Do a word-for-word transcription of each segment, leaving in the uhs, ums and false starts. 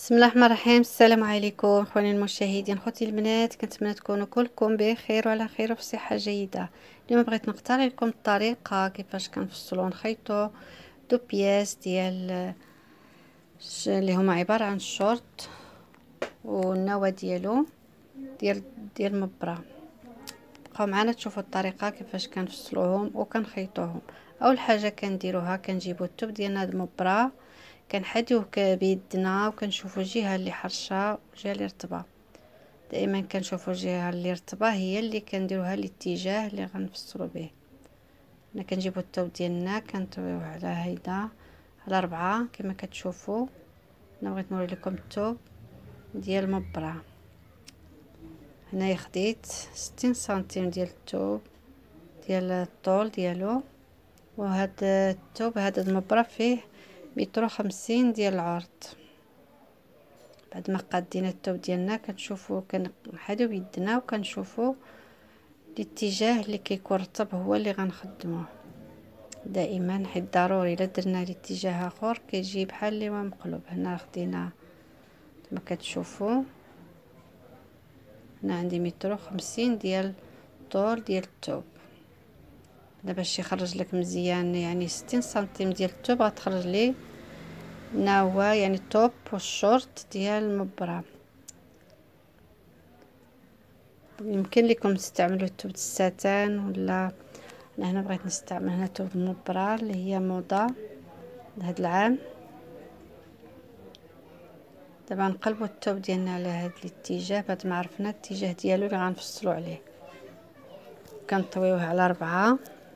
بسم الله الرحمن الرحيم. السلام عليكم اخواني المشاهدين، خوتي البنات، كنتمنى تكونوا كلكم بخير وعلى خير وفي صحه جيده. اليوم بغيت نقترح لكم الطريقه كيفاش كنفصلوا نخيطوا دو بياس ديال ش- اللي هما عباره عن شورت والنواه ديالو ديال ديال مبره. بقاو معنا تشوفوا الطريقه كيفاش كنفصلوهم وكنخيطوهم. اول حاجه كنديروها كنجيبوا الثوب ديالنا المبره، كنحديوه بيدنا وكنشوفوا الجهه اللي حرشه والجهه اللي رطبه. دائما كنشوفوا الجهه اللي رطبه هي اللي كنديروها الاتجاه اللي غنفصلوا به. انا كنجيبوا الثوب ديالنا كنطويوه على هيدا على ربعة كما كتشوفوا. انا بغيت نوري لكم الثوب ديال مبره. هنايا خديت ستين سنتيم ديال الثوب ديال الطول ديالو، وهاد الثوب هذا المبره فيه متر وخمسين ديال العرض. بعد ما قادينا الثوب ديالنا كنشوفوا كنحديو بيدنا وكنشوفوا الاتجاه اللي كيكون رطب هو اللي غنخدموه دائما، حيت ضروري الا درنا الاتجاه اخر كيجي بحال اللي هو مقلوب. هنا خدينا كما كتشوفوا، هنا عندي متر وخمسين ديال الطول ديال الثوب. هذا باش يخرج لك مزيان، يعني ستين سنتيم ديال الثوب غتخرج لي ناوى، يعني الطوب والشورت ديال المبره. يمكن لكم تستعملوا الثوب الساتان، ولا انا هنا بغيت نستعمل هنا ثوب المبره اللي هي موضه لهاد العام. دابا نقلبوا الثوب ديالنا على هاد الاتجاه بعد ما عرفنا الاتجاه ديالو اللي غنفصلوا عليه. كنطويوه على ربعة.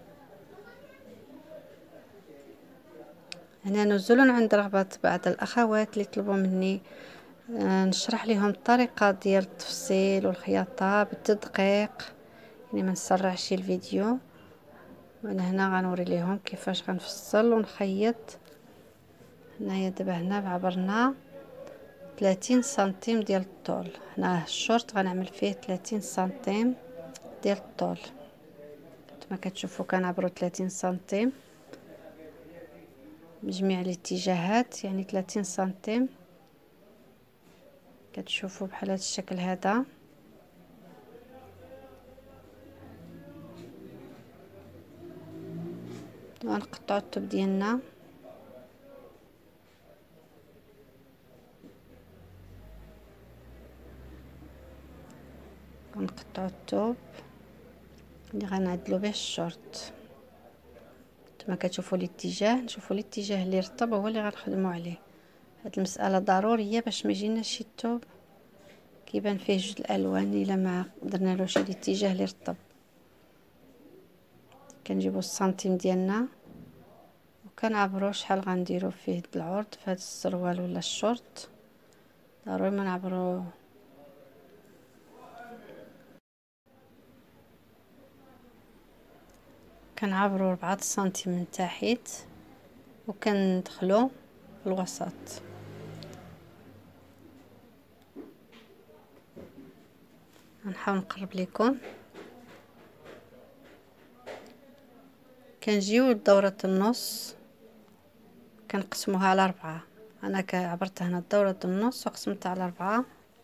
هنا نزول عند رغبة بعض الاخوات اللي طلبوا مني آه نشرح لهم الطريقه ديال التفصيل والخياطه بالتدقيق، يعني ما نسرعش الفيديو. وانا هنا غنوري لهم كيفاش غنفصل ونخيط. هنايا دابا هنا عبرنا ثلاثين سنتيم ديال الطول. هنا الشورت غنعمل فيه ثلاثين سنتيم ديال الطول كما كتشوفوا كنعبروا ثلاثين سنتيم بجميع الاتجاهات، يعني ثلاثين سنتيم. كتشوفوا بحال هذا الشكل هذا. ونقطعوا الثوب ديالنا ونقطعوا الثوب اللي غنعدلوا به الشورت. كما كتشوفوا الاتجاه، نشوفوا الاتجاه اللي رطب هو اللي غنخدموا عليه. هاد المساله ضروريه باش ما يجيناش شي الثوب كيبان فيه جوج الالوان الا ما درنالوش الاتجاه اللي رطب. كنجيبوا السنتيم ديالنا وكنعبروا شحال غنديروا فيه العرض في هذا السروال ولا الشورت. ضروري ما نعبروا كنعبروا ربعة سنتيم من تحت وكندخلوا في الوسط. غنحاول نقرب لكم. كنجيو لدورة النص كنقسموها على ربعة. انا كعبرت هنا دورة النص وقسمتها على ربعة.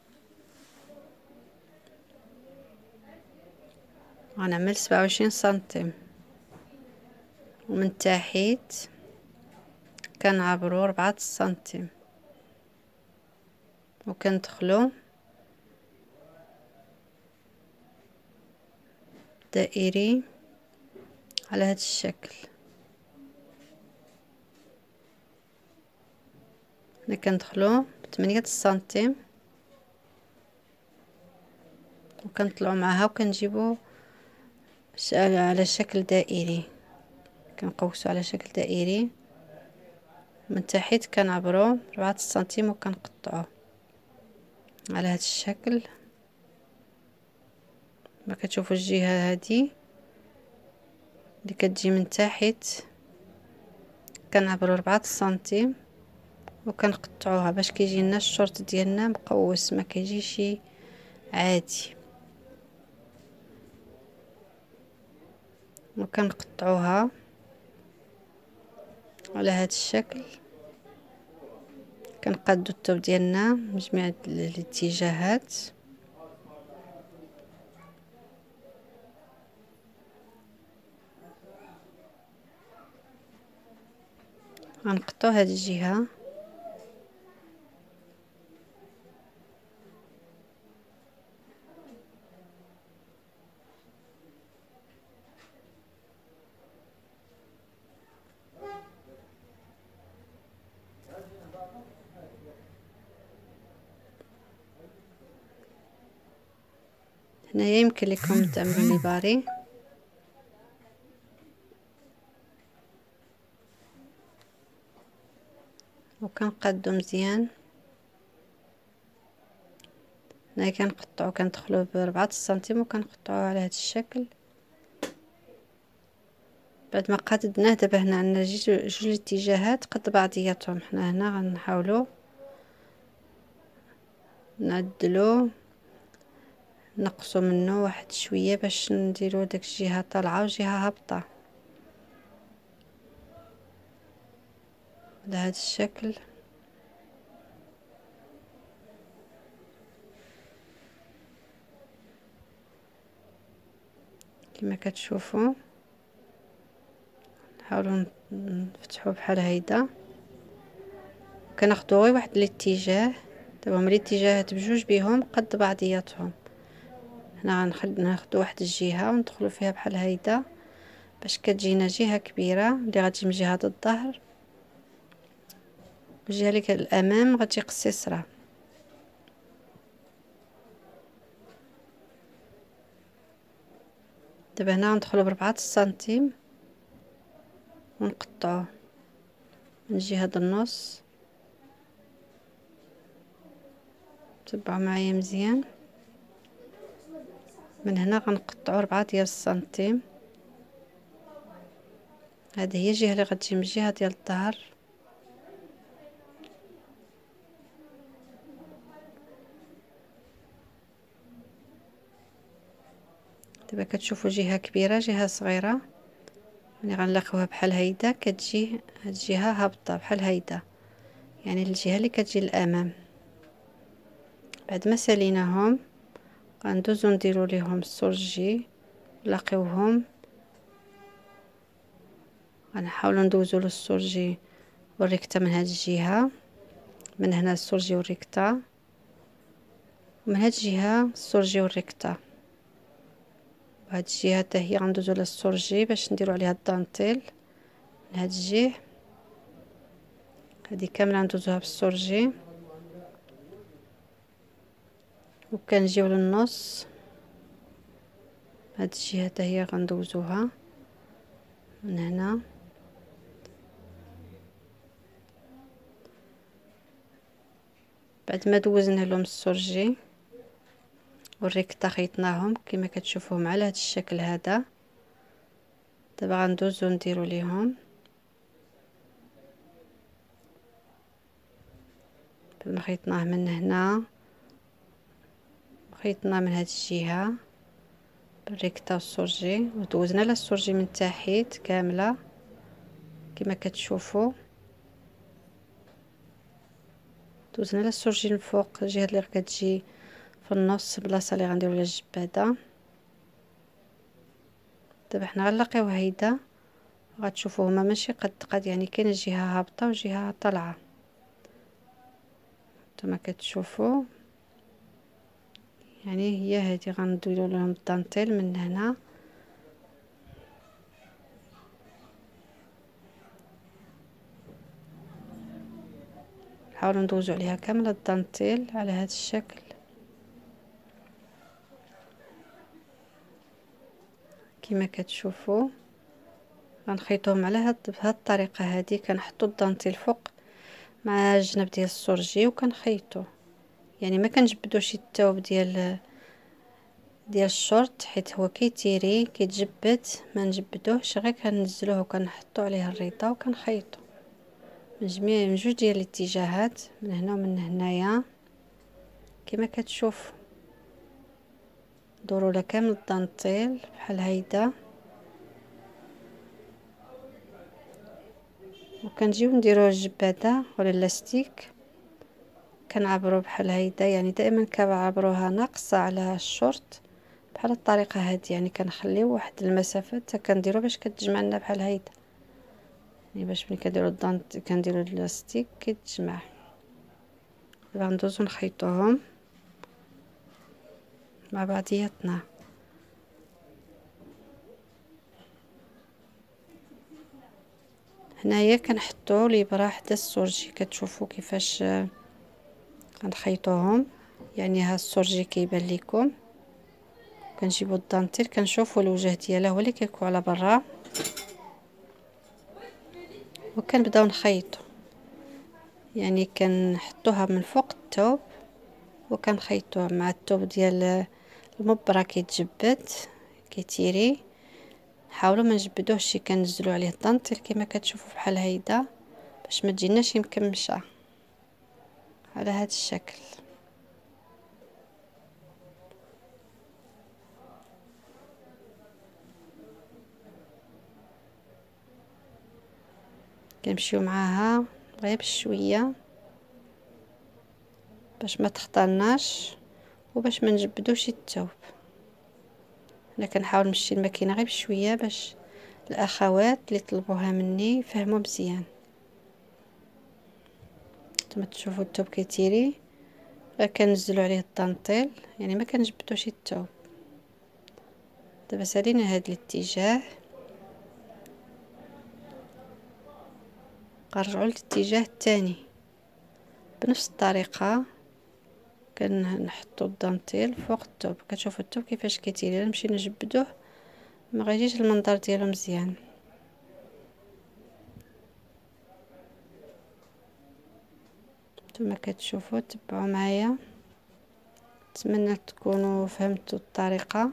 غنعمل سبعة وعشرين سنتيم، ومن تحت كنعبروا ربعة سنتيم وكندخلوا دائري على هذا الشكل. هنا كندخلوا بثمانية سنتيم وكنطلعوا معها وكنجيبوا على شكل دائري، كنقوسوا على شكل دائري. من تحت كنعبروا ربعة سنتيم وكنقطعوا على هذا الشكل. ما كتشوفوا الجهه هذه اللي كتجي من تحت كنعبروا ربعة سنتيم وكنقطعوها باش كيجي لنا الشورت ديالنا مقوس، ما كيجيش عادي. وكنقطعوها على هذا الشكل كنقادو الثوب ديالنا من جميع الاتجاهات. غنقطعو هاد الجهه هنايا يمكن لكم تعملوا لي باري، وكنقادو مزيان. هنايا كنقطعو كندخلو بربعة سنتيم وكنقطعوه على هذا الشكل. بعد ما قاددناه دابا هنا عندنا جوج جوج الاتجاهات قد بعضياتهم. حنا هنا غنحاولوا نعدلو نقصوا منه واحد شويه باش نديرو داك الجهه طالعه وجهه هابطه على هذا الشكل. كما كتشوفوا نحاولوا نفتحوا بحال هيدا، كناخذوا غير واحد الاتجاه. دابا هما الاتجاهات بجوج بهم قد بعضياتهم. هنا غنخلي ناخذ واحد الجهه وندخلوا فيها بحال هيدا باش كتجينا جهه كبيره اللي غتجي من جهه الظهر، الجهه اللي الامام غتجي قصيصره. دابا هنا غندخلوا بربعة سنتيم ونقطعوه من جهه النص. تبعوا معايا مزيان. من هنا غنقطعوا ربعة ديال السنتيم. هذه هي الجهه اللي غتجي من الجهه ديال الظهر. دابا كتشوفوا جهه كبيره جهه صغيره، ملي غنلاقيوها بحال هيدا كتجي هاد الجهه هابطه بحال هيدا، يعني الجهه اللي كتجي للامام. بعد ما ساليناهم غندوزو نديرو ليهم السرجي، نلاقيوهم غنحاولوا ندوزو للسرجي والركته من هاد الجهه. من هنا السرجي والركته، ومن هاد الجهه السرجي والركته. وهاد الجهه حتى هي غندوزو للسرجي باش نديرو عليها الدانتيل. من هاد الجهه هادي كامله ندوزوها بالسرجي، وكنجيو للنص. هاد الجهه حتى هي غندوزوها من هنا. بعد ما دوزنا لهم السرجي والركته خيطناهم كما كتشوفوهم على هذا الشكل هذا. دابا غندوزو نديرو ليهم بعد ما خيطناه من هنا خيطنا من هذه الجهه بالركته والسرجي، ودوزنا لها السرجي من تحت كامله كما كتشوفوا. دوزنا لها السرجي من فوق الجهه اللي كتجي في النص بلاصه اللي غنديروا لها الجباده. دابا حنا غنلاقيو هيدا غتشوفوا هما ماشي قد قد، يعني كاينه جهه هابطه وجهه طالعه كما كتشوفوا. يعني هي هذه غنديروا لهم الدانتيل من هنا. نحاولوا ندوزو عليها كامله الدانتيل على هذا الشكل كما كتشوفوا. غنخيطوهم على هاد بهاد الطريقه هذه. كنحطوا الدانتيل فوق مع الجنب ديال السرجي وكنخيطوا، يعني ما كنجبدوش الثوب ديال ديال الشورت حيت هو كيتيري كيتجبد، ما نجبدوهش غير كننزلوه وكنحطوا عليه الريطه وكنخيطوا من جميع من جوج ديال الاتجاهات، من هنا ومن هنايا كما كتشوف. دوروا لها كامل الدانتيل بحال هيدا، وكنجيو نديروا الجباده ولا اللاستيك كنعبرو بحال هيدا، يعني دائما كنعبروها ناقصه على الشورت بحال الطريقه هذه، يعني كنخليو واحد المسافه حتى كنديرو باش كتجمع لنا بحال هيدا، يعني باش ملي كنديرو الدانت كنديرو اللاستيك كيتجمع. دابا ندوزو نخيطوهم مع بعضياتنا. هنايا كنحطو الابره حدا السورجي، كتشوفوا كيفاش كنخيطوهم، يعني ها السورجي كيبان لكم. كنجيبو الدانتيل كنشوفوا الوجه ديالها هو اللي كيكون على برا، وكنبداو نخيطو، يعني كنحطوها من فوق الثوب وكنخيطوها مع الثوب ديال المبره كيتجبد كيتيري. حاولوا ما نجبدوهش، كنزلو عليه الدانتيل كما كتشوفوا بحال هيدا باش ما تجيناش مكمشه على هذا الشكل. كنمشيو معاها غير بشويه باش ما تختارناش وباش ما نجبدوش الثوب. انا كنحاول نمشي الماكينه غير بشويه باش الاخوات اللي طلبوها مني يفهموا مزيان. نتوما تشوفوا الثوب كيتيري، كنزلوا عليه الدانتيل، يعني ما كنجبدوش الثوب. دابا سالينا هذا الاتجاه، كنرجعوا للاتجاه الثاني بنفس الطريقه. كنحطوا الدانتيل فوق الثوب، كتشوفوا الثوب كيفاش كيتيري، الا مشينا نجبدوه ما غيجيش المنظر ديالو مزيان. نتوما كتشوفوا، تبعوا معايا. نتمنى تكونوا فهمتوا الطريقه.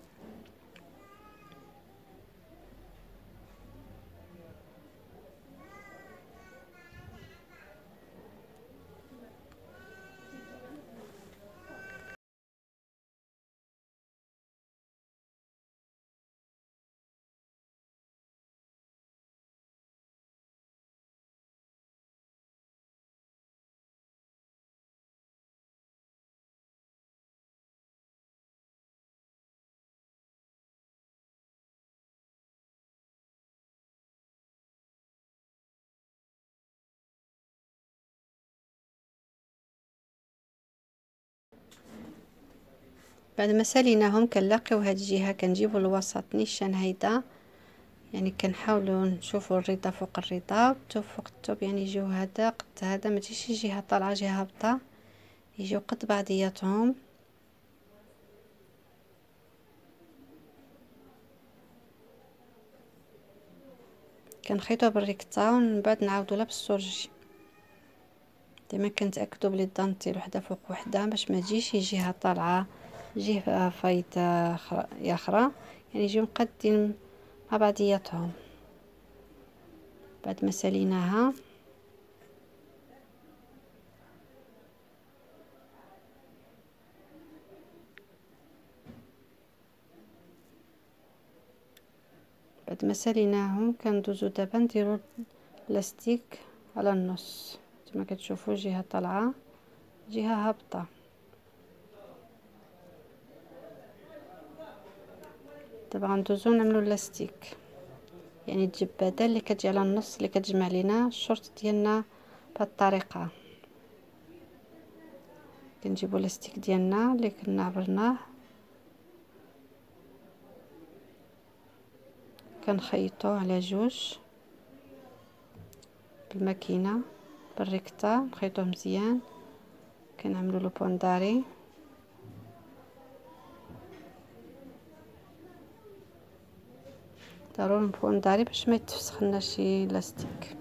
بعد ما ساليناهم كنلاقيو هاد الجهه كنجيبو الوسط نيشان هيدا، يعني كنحاولوا نشوفوا الرضا فوق الرضا والثوب فوق الثوب، يعني يجيو هذا قد هذا، ما تجيش جهه طالعه جهه هابطه، يجيو قد بعضياتهم. كنخيطوها بالريكتا ومن بعد نعاودوا لها بالسورجي. ديما كنتاكدوا بلي الدانتيل وحده فوق وحده باش ما تجيش جهه طالعه جهه فايته اخرى، يعني يجيو مقادين مع بعضياتهم. بعد ما ساليناها بعد ما ساليناهم كندوزو دابا نديرو لاستيك على النص. كما كتشوفوا جهه طالعه جهه هابطه. دابا غندوزو نعملو لاستيك، يعني الجباده اللي كتجي على النص اللي كتجمع لينا الشورت ديالنا بهذه الطريقه. كنجيبو لاستيك ديالنا اللي كنا عبرناه، كنخيطوه على جوج بالماكينه بالريكتا، نخيطوه مزيان، كنعملو له بونداري. ضروري بونداري باش ما يتفسخناش لاستيك.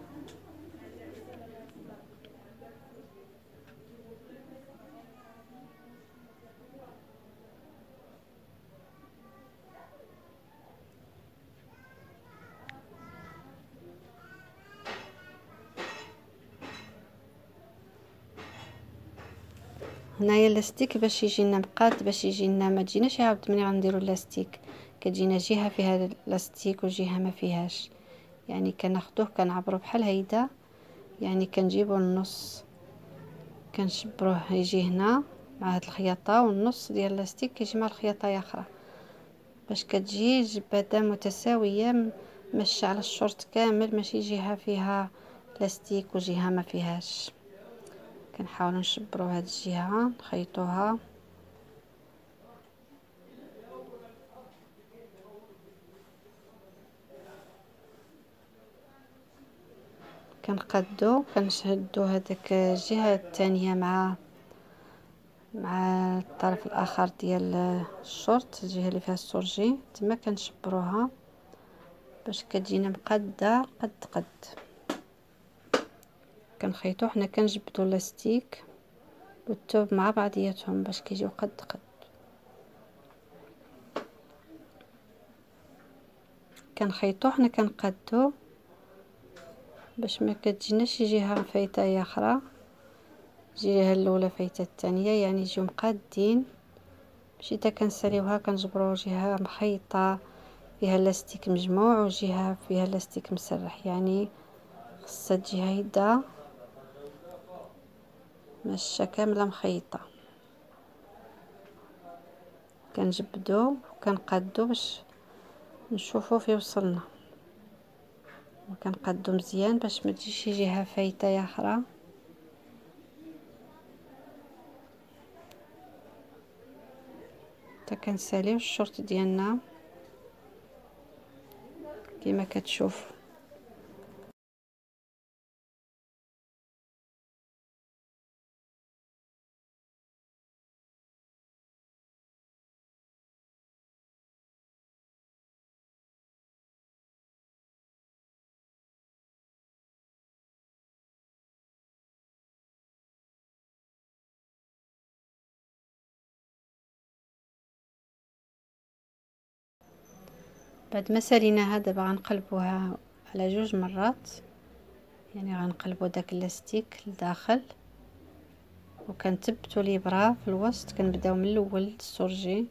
هنايا اللاستيك باش يجينا مقاد، باش يجينا ما تجيناش عاود ملي غنديروا اللاستيك كتجينا جهه فيها اللاستيك وجهه ما فيهاش، يعني كناخذوه كنعبرو بحال هيدا، يعني كنجيبو النص كنشبروه يجي هنا مع هاد الخياطه، والنص ديال اللاستيك كيجي مع الخياطه اخرى باش كتجي جباده متساويه ماشيه على الشورت كامل، ماشي جهه فيها لاستيك وجهه ما فيهاش. كنحاولوا نشبروا هاد الجهه نخيطوها. كنقادو كنشدو هذاك الجهه الثانيه مع مع الطرف الاخر ديال الشورت، الجهه اللي فيها السورجي تما كنشبروها باش كتجينا مقاده قد قد. كنخيطو حنا كنجبدو اللاستيك والثوب مع بعضياتهم باش كيجيو قد قد. كنخيطو حنا كنقادو باش ما كتجيناش شي جهه فايته هي اخرى، الجهه الاولى فايته الثانيه، يعني يجيو مقادين. ماشي تا كنساليوها كنجبروا جهه مخيطه فيها لاستيك مجموع وجهه فيها لاستيك مسرح، يعني خصها تجي هيدا ماشيه كامله مخيطه. كنجبدو وكنقادو باش نشوفو فين وصلنا، وكنقادو مزيان باش ما تجيش شي جهه فايته يا اخرى. حتى كنساليو الشورت ديالنا كما كتشوف. بعد ما ساليناها دابا غنقلبوها على جوج مرات، يعني غنقلبو داك اللاستيك لداخل وكنثبتو الابره في الوسط. كنبداو من الاول السورجي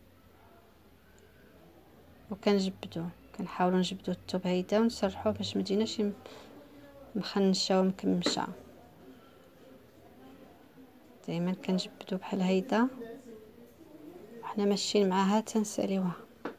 وكنجبدو، كنحاولوا نجبدو الثوب هيدا ونسرحوه باش ما تجيناش مخنشه ومكمشه. دائما كنجبدو بحال هيدا وحنا ماشيين معاها تنساليوها.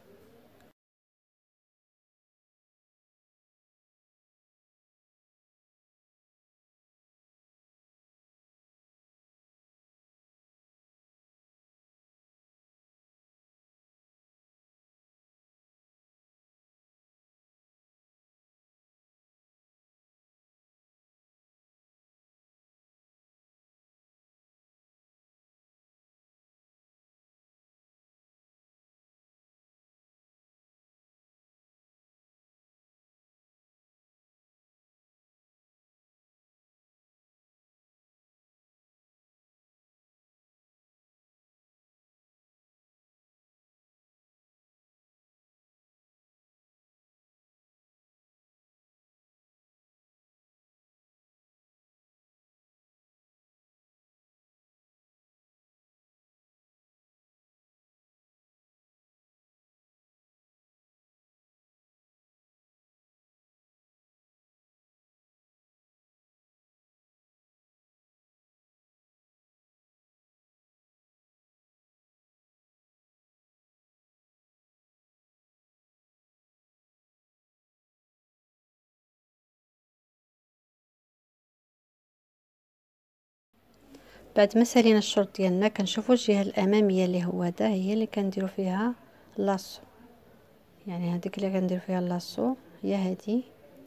بعد ما سالينا الشورت ديالنا كنشوفوا الجهه الاماميه اللي هو دا هي اللي كنديروا فيها لاصو، يعني هذيك اللي كندير فيها لاصو هي هذه.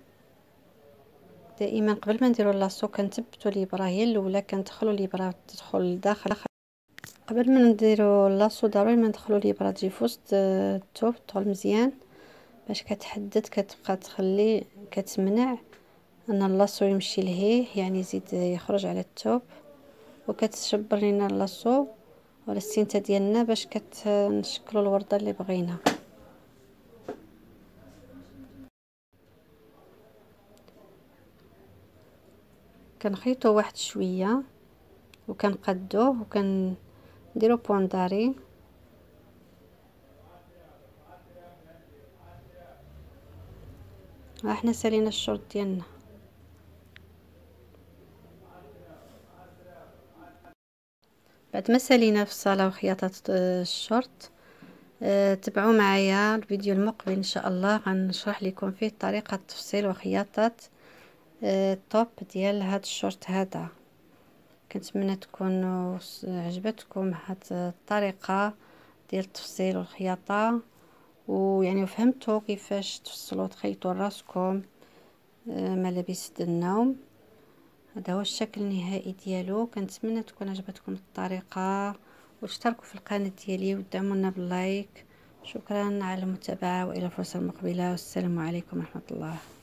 دائما قبل ما نديروا لاصو كنثبتوا الابره هي الاولى، كندخلوا الابره تدخل لداخل. قبل ما نديروا لاصو ضروري ما ندخلوا الابره تجي في وسط الثوب تدخل مزيان باش كتحدد، كتبقى تخلي كتمنع ان اللاصو يمشي لهيه، يعني يزيد يخرج على الثوب، وكتشبر لينا اللاصو ولا السينته ديالنا باش كتنشكلوا الورده اللي بغينا. كنخيطوا واحد شويه وكنقادوه وكنديروا بونداري. ها حنا سالينا الشورت ديالنا. بعد ما سالينا في الصاله وخياطه الشورت، أه تبعوا معايا الفيديو المقبل ان شاء الله، غنشرح لكم فيه طريقه تفصيل وخياطه أه الطوب ديال هاد الشورت هذا. كنتمنى تكون عجبتكم هاد الطريقه ديال التفصيل والخياطه، ويعني فهمتوا كيفاش تفصلوا تخيطوا راسكم أه ملابس النوم. هذا هو الشكل النهائي ديالو. كنتمنى تكون عجبتكم الطريقه، واشتركوا في القناه ديالي ودعمونا باللايك. شكرا على المتابعه، والى الفرصه المقبله، والسلام عليكم ورحمه الله.